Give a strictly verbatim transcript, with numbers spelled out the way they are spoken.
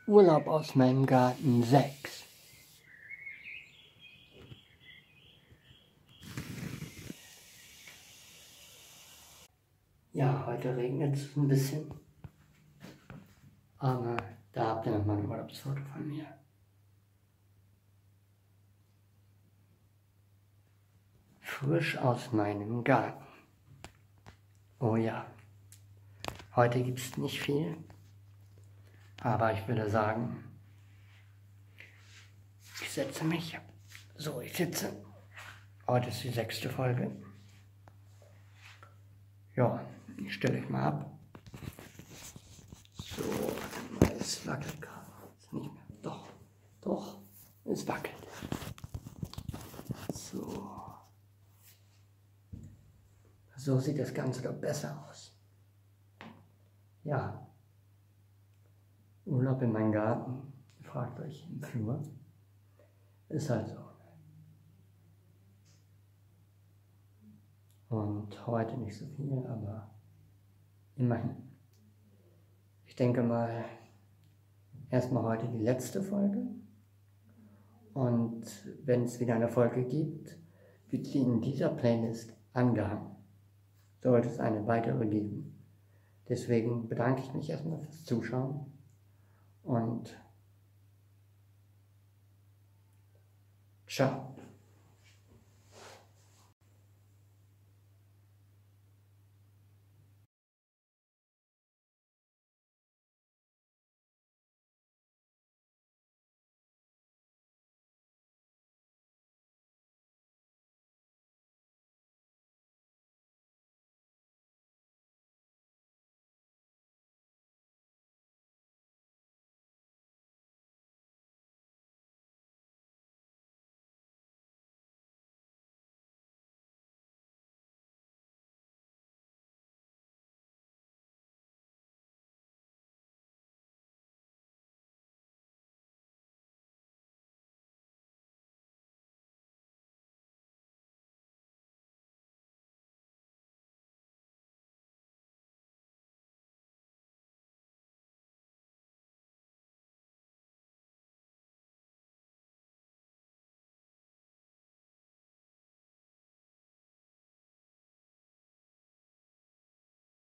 Urlaub aus meinem Garten sechs. Ja, heute regnet es ein bisschen, aber da habt ihr nochmal ein Urlaubsfoto von mir. Frisch aus meinem Garten. Oh ja, heute gibt es nicht viel, aber ich würde sagen, ich setze mich, so ich sitze, heute ist die sechste Folge. Ja, ich stelle euch mal ab. So, warte mal, es wackelt gerade. Ist nicht mehr. Doch, doch, es wackelt. So. So sieht das Ganze doch besser aus. Ja. Urlaub in meinem Garten, fragt euch im Flur. Ist halt so. Und heute nicht so viel, aber immerhin. Ich denke mal, erstmal heute die letzte Folge. Und wenn es wieder eine Folge gibt, wird sie in dieser Playlist angehangen. Sollte es eine weitere geben. Deswegen bedanke ich mich erstmal fürs Zuschauen und ciao.